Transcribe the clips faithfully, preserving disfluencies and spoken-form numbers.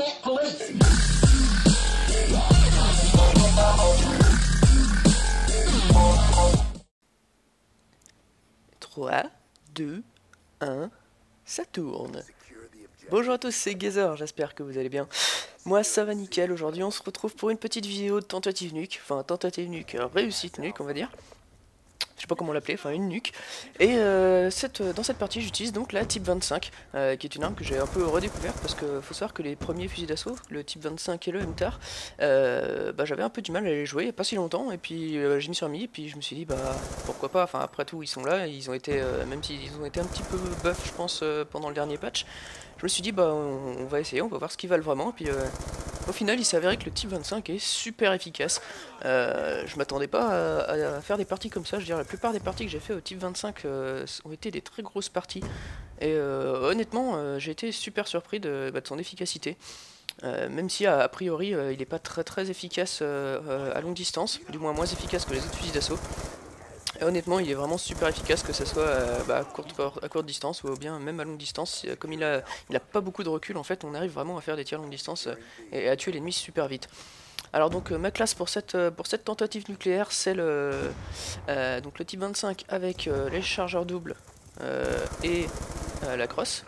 trois, deux, un, ça tourne. Bonjour à tous, c'est Gazer, j'espère que vous allez bien. Moi ça va nickel, aujourd'hui on se retrouve pour une petite vidéo de tentative nuque, enfin tentative nuque, réussite nuque on va dire. Je sais pas comment l'appeler, enfin une nuque. Et euh, cette, dans cette partie j'utilise donc la Type vingt-cinq, euh, qui est une arme que j'ai un peu redécouverte parce que faut savoir que les premiers fusils d'assaut, le Type vingt-cinq et le M T A R, euh, bah, j'avais un peu du mal à les jouer il n'y a pas si longtemps, et puis euh, je m'y suis remis, et puis je me suis dit bah pourquoi pas, enfin après tout ils sont là, ils ont été, euh, même s'ils ont été un petit peu buff je pense euh, pendant le dernier patch, je me suis dit bah on, on va essayer, on va voir ce qu'ils valent vraiment, et puis euh, au final il s'est avéré que le Type vingt-cinq est super efficace. Euh, je m'attendais pas à, à faire des parties comme ça, je veux dire la plupart des parties que j'ai fait au Type vingt-cinq euh, ont été des très grosses parties, et euh, honnêtement euh, j'ai été super surpris de, bah, de son efficacité. Euh, même si a, a priori euh, il n'est pas très très efficace euh, euh, à longue distance, du moins moins efficace que les autres fusils d'assaut. Et honnêtement il est vraiment super efficace, que ce soit euh, bah, à, courte, à courte distance ou bien même à longue distance. Comme il a, il a pas beaucoup de recul en fait, on arrive vraiment à faire des tirs à longue distance euh, et à tuer l'ennemi super vite. Alors donc euh, ma classe pour cette, euh, pour cette tentative nucléaire c'est le, euh, donc le Type vingt-cinq avec euh, les chargeurs doubles euh, et euh, la crosse.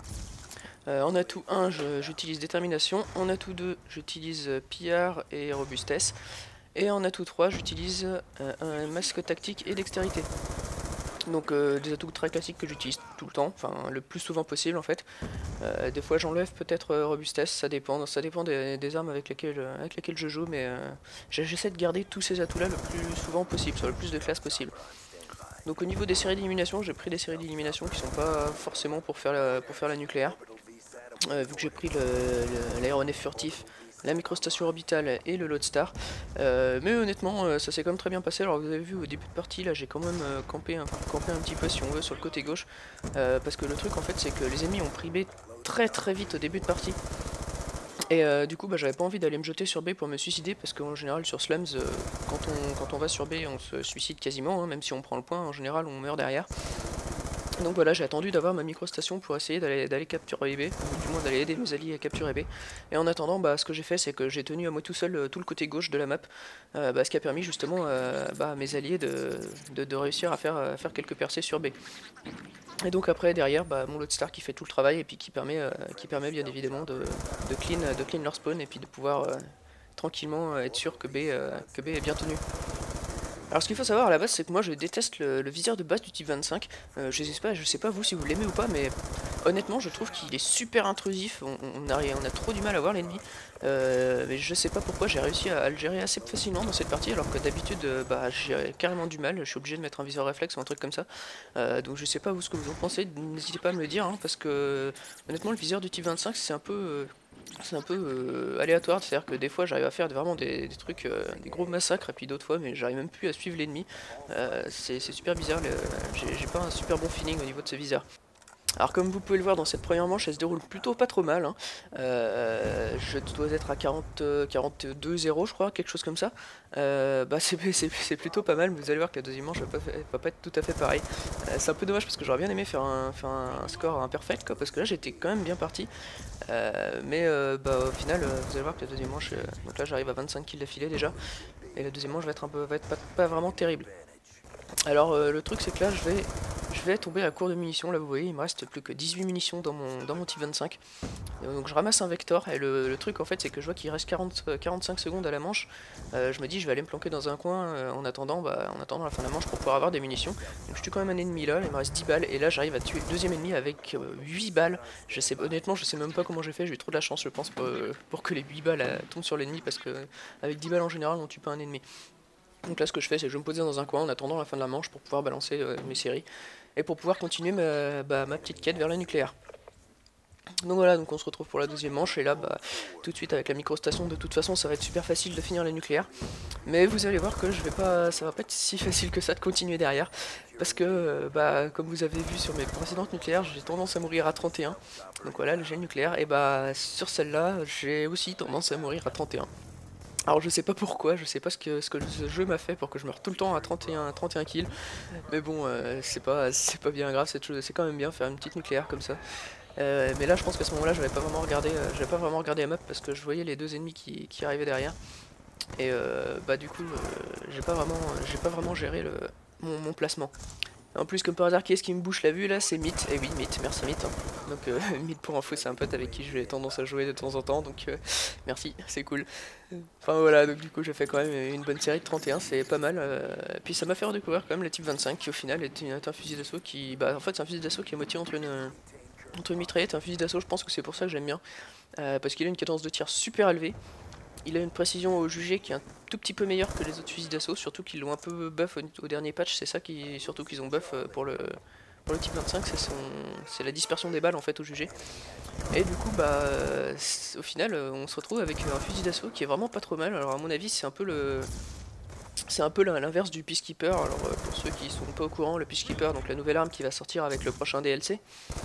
Euh, en atout un j'utilise détermination, en atout deux j'utilise euh, pillard et robustesse, et en atout trois j'utilise euh, un masque tactique et dextérité. Donc euh, des atouts très classiques que j'utilise tout le temps, enfin le plus souvent possible en fait. Euh, des fois j'enlève peut-être euh, robustesse, ça dépend, ça dépend des, des armes avec lesquelles, avec lesquelles je joue, mais euh, j'essaie de garder tous ces atouts là le plus souvent possible, sur le plus de classes possible. Donc au niveau des séries d'élimination, j'ai pris des séries d'élimination qui sont pas forcément pour faire la, pour faire la nucléaire. Euh, vu que j'ai pris l'aéronef furtif, la microstation orbitale et le Lodestar. Euh, mais honnêtement, euh, ça s'est quand même très bien passé. Alors vous avez vu au début de partie, là j'ai quand même euh, campé, un, campé un petit peu si on veut sur le côté gauche. Euh, parce que le truc en fait c'est que les ennemis ont pris B très très vite au début de partie. Et euh, du coup bah, j'avais pas envie d'aller me jeter sur B pour me suicider, parce qu'en général sur Slums, euh, quand, on, quand on va sur B on se suicide quasiment, hein, même si on prend le point, en général on meurt derrière. Donc voilà, j'ai attendu d'avoir ma microstation pour essayer d'aller capturer B, ou du moins d'aller aider mes alliés à capturer B. Et en attendant, bah, ce que j'ai fait, c'est que j'ai tenu à moi tout seul euh, tout le côté gauche de la map, euh, bah, ce qui a permis justement euh, bah, à mes alliés de, de, de réussir à faire, à faire quelques percées sur B. Et donc après, derrière, bah, mon Lodestar qui fait tout le travail, et puis qui permet, euh, qui permet bien évidemment de, de, clean, de clean leur spawn, et puis de pouvoir euh, tranquillement être sûr que B, euh, que B est bien tenu. Alors ce qu'il faut savoir à la base, c'est que moi je déteste le, le viseur de base du Type vingt-cinq. Euh, je sais pas, je sais pas vous si vous l'aimez ou pas, mais honnêtement je trouve qu'il est super intrusif. On, on, a, on a trop du mal à voir l'ennemi. Euh, mais je sais pas pourquoi j'ai réussi à, à le gérer assez facilement dans cette partie, alors que d'habitude euh, bah, j'ai carrément du mal. Je suis obligé de mettre un viseur réflexe ou un truc comme ça. Euh, donc je sais pas vous ce que vous en pensez. N'hésitez pas à me le dire, hein, parce que honnêtement le viseur du Type vingt-cinq c'est un peu... Euh, c'est un peu euh, aléatoire, c'est à dire que des fois j'arrive à faire vraiment des, des trucs, euh, des gros massacres, et puis d'autres fois mais j'arrive même plus à suivre l'ennemi. euh, c'est super bizarre, j'ai pas un super bon feeling au niveau de ce viseur. Alors comme vous pouvez le voir dans cette première manche, elle se déroule plutôt pas trop mal, hein. euh, Je dois être à quarante, quarante-deux zéro je crois, quelque chose comme ça. euh, Bah c'est plutôt pas mal, mais vous allez voir que la deuxième manche va pas, va pas être tout à fait pareil. euh, C'est un peu dommage parce que j'aurais bien aimé faire un, faire un score imperfect quoi, parce que là j'étais quand même bien parti. euh, Mais euh, bah au final, euh, vous allez voir que la deuxième manche, euh, donc là j'arrive à vingt-cinq kills d'affilée déjà. Et la deuxième manche va être, un peu, va être pas, pas vraiment terrible. Alors euh, le truc c'est que là je vais, je vais tomber à court de munitions. Là vous voyez il me reste plus que dix-huit munitions dans mon, dans mon Type vingt-cinq. Et donc je ramasse un Vector, et le, le truc en fait c'est que je vois qu'il reste quarante, quarante-cinq secondes à la manche. euh, Je me dis je vais aller me planquer dans un coin euh, en, attendant, bah, en attendant la fin de la manche pour pouvoir avoir des munitions. Donc je tue quand même un ennemi là, il me reste dix balles, et là j'arrive à tuer le deuxième ennemi avec euh, huit balles. Je sais, honnêtement je sais même pas comment j'ai fait, j'ai eu trop de la chance je pense pour, euh, pour que les huit balles euh, tombent sur l'ennemi, parce que avec dix balles en général on tue pas un ennemi. Donc là ce que je fais c'est que je vais me poser dans un coin en attendant la fin de la manche pour pouvoir balancer euh, mes séries et pour pouvoir continuer ma, bah, ma petite quête vers la nucléaire. Donc voilà, donc on se retrouve pour la deuxième manche, et là bah, tout de suite avec la microstation, de toute façon ça va être super facile de finir la nucléaire. Mais vous allez voir que je vais pas, ça va pas être si facile que ça de continuer derrière, parce que bah, comme vous avez vu sur mes précédentes nucléaires, j'ai tendance à mourir à trente et un. Donc voilà, le gel nucléaire, et bah sur celle-là j'ai aussi tendance à mourir à trente et un. Alors je sais pas pourquoi, je sais pas ce que, ce que ce jeu m'a fait pour que je meure tout le temps à trente et un, trente et un kills. Mais bon, euh, c'est pas, c'est pas bien grave, c'est quand même bien faire une petite nucléaire comme ça. Euh, mais là je pense qu'à ce moment là j'avais pas vraiment regardé euh, j'avais pas vraiment regardé la map parce que je voyais les deux ennemis qui, qui arrivaient derrière. Et euh, bah du coup euh, j'ai pas vraiment j'ai pas vraiment géré le, mon, mon placement. En plus, comme par hasard, qui est-ce qui me bouche la vue là? C'est Myth. Et oui, Myth, merci Myth. Hein. Donc, euh, Myth pour info, c'est un pote avec qui j'ai tendance à jouer de temps en temps. Donc, euh, merci, c'est cool. Enfin voilà, donc du coup, j'ai fait quand même une bonne série de trente et un, c'est pas mal. Euh, puis ça m'a fait redécouvrir quand même le type vingt-cinq qui, au final, est, est un fusil d'assaut qui. Bah, en fait, c'est un fusil d'assaut qui est moitié entre une, entre une mitraillette et un fusil d'assaut. Je pense que c'est pour ça que j'aime bien. Euh, parce qu'il a une cadence de tir super élevée. Il a une précision au jugé qui est un tout petit peu meilleure que les autres fusils d'assaut, surtout qu'ils l'ont un peu buff au, au dernier patch, c'est ça qui surtout qu'ils ont buff pour le, pour le type vingt-cinq, c'est la dispersion des balles en fait au jugé. Et du coup bah au final on se retrouve avec un fusil d'assaut qui est vraiment pas trop mal. Alors à mon avis c'est un peu le c'est un peu l'inverse du Peacekeeper. Alors pour ceux qui sont pas au courant, le Peacekeeper, donc la nouvelle arme qui va sortir avec le prochain D L C.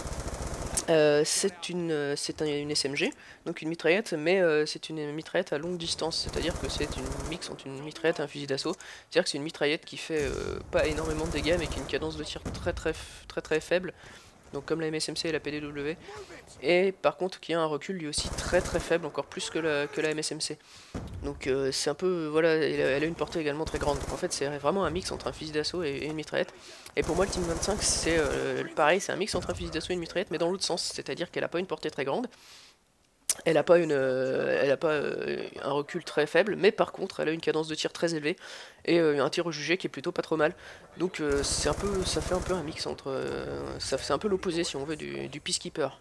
Euh, c'est une, c'est un, une S M G, donc une mitraillette, mais euh, c'est une mitraillette à longue distance, c'est-à-dire que c'est une mix entre une mitraillette et un fusil d'assaut. C'est-à-dire que c'est une mitraillette qui fait euh, pas énormément de dégâts, mais qui a une cadence de tir très très très très faible, donc comme la M S M C et la P D W, et par contre qui a un recul lui aussi très très faible, encore plus que la, que la M S M C. Donc euh, c'est un peu, voilà, elle a, elle a une portée également très grande. Donc en fait c'est vraiment un mix entre un fusil d'assaut et, et une mitraillette. Et pour moi le Team vingt-cinq c'est euh, pareil, c'est un mix entre un fusil d'assaut et une mitraillette, mais dans l'autre sens, c'est-à-dire qu'elle a pas une portée très grande. Elle a pas, une, euh, elle a pas euh, un recul très faible, mais par contre elle a une cadence de tir très élevée et euh, un tir au jugé qui est plutôt pas trop mal. Donc euh, c'est un peu, ça fait un peu un mix entre, euh, ça c'est un peu l'opposé si on veut du, du Peacekeeper.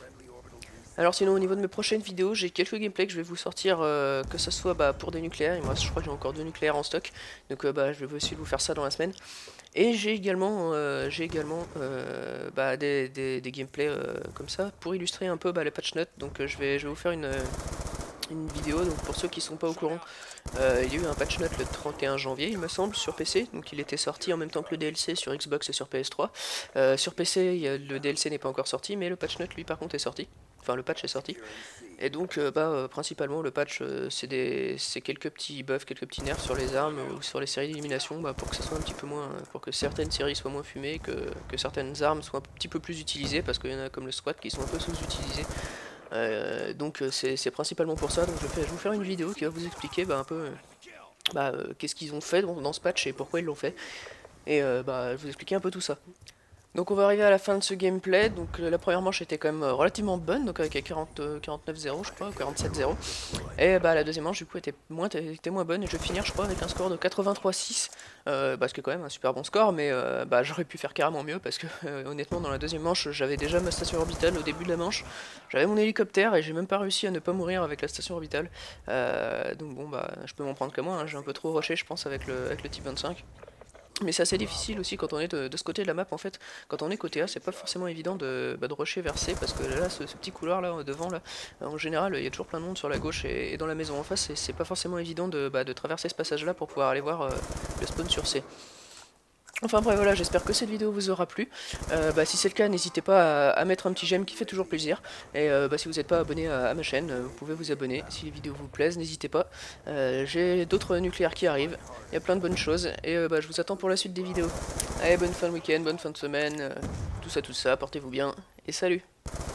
Alors sinon au niveau de mes prochaines vidéos, j'ai quelques gameplays que je vais vous sortir, euh, que ce soit bah, pour des nucléaires, et moi je crois que j'ai encore deux nucléaires en stock, donc euh, bah, je vais essayer de vous faire ça dans la semaine. Et j'ai également, euh, j'ai également euh, bah, des, des, des gameplays euh, comme ça pour illustrer un peu bah, les patch notes. Donc euh, je, vais, je vais vous faire une, une vidéo. Donc pour ceux qui ne sont pas au courant, euh, il y a eu un patch note le trente et un janvier, il me semble, sur P C. Donc il était sorti en même temps que le D L C sur Xbox et sur P S trois. Euh, sur P C, il y a, le D L C n'est pas encore sorti, mais le patch note lui par contre est sorti. Enfin le patch est sorti. Et donc euh, bah, euh, principalement le patch euh, c'est quelques petits buffs, quelques petits nerfs sur les armes ou sur les séries d'élimination bah, pour que ça soit un petit peu moins, pour que certaines séries soient moins fumées, que, que certaines armes soient un petit peu plus utilisées, parce qu'il y en a comme le squat qui sont un peu sous-utilisées. Euh, donc c'est principalement pour ça, donc je vais, je vais vous faire une vidéo qui va vous expliquer bah, un peu euh, bah, euh, qu'est-ce qu'ils ont fait dans, dans ce patch et pourquoi ils l'ont fait. Et euh, bah, je vais vous expliquer un peu tout ça. Donc on va arriver à la fin de ce gameplay, donc euh, la première manche était quand même euh, relativement bonne, donc avec quarante, euh, quarante-neuf zéro je crois, ou quarante-sept zéro. Et bah la deuxième manche du coup était moins, était moins bonne, et je vais finir je crois avec un score de quatre-vingt-trois six, euh, bah, ce qui est quand même un super bon score, mais euh, bah, j'aurais pu faire carrément mieux, parce que euh, honnêtement dans la deuxième manche j'avais déjà ma station orbitale au début de la manche, j'avais mon hélicoptère et j'ai même pas réussi à ne pas mourir avec la station orbitale, euh, donc bon bah je peux m'en prendre que moi, hein, j'ai un peu trop rushé je pense avec le, avec le type vingt-cinq. Mais c'est assez difficile aussi quand on est de, de ce côté de la map en fait. Quand on est côté A, c'est pas forcément évident de, bah, de rusher vers C, parce que là, ce, ce petit couloir là devant, là, en général, il y a toujours plein de monde sur la gauche et, et dans la maison en face, c'est pas forcément évident de, bah, de traverser ce passage là pour pouvoir aller voir euh, le spawn sur C. Enfin bref voilà, j'espère que cette vidéo vous aura plu. Euh, bah, si c'est le cas, n'hésitez pas à, à mettre un petit j'aime qui fait toujours plaisir. Et euh, bah, si vous n'êtes pas abonné à, à ma chaîne, vous pouvez vous abonner. Si les vidéos vous plaisent, n'hésitez pas. Euh, J'ai d'autres nucléaires qui arrivent, il y a plein de bonnes choses. Et euh, bah, je vous attends pour la suite des vidéos. Allez, bonne fin de week-end, bonne fin de semaine, euh, tout ça tout ça, portez-vous bien, et salut.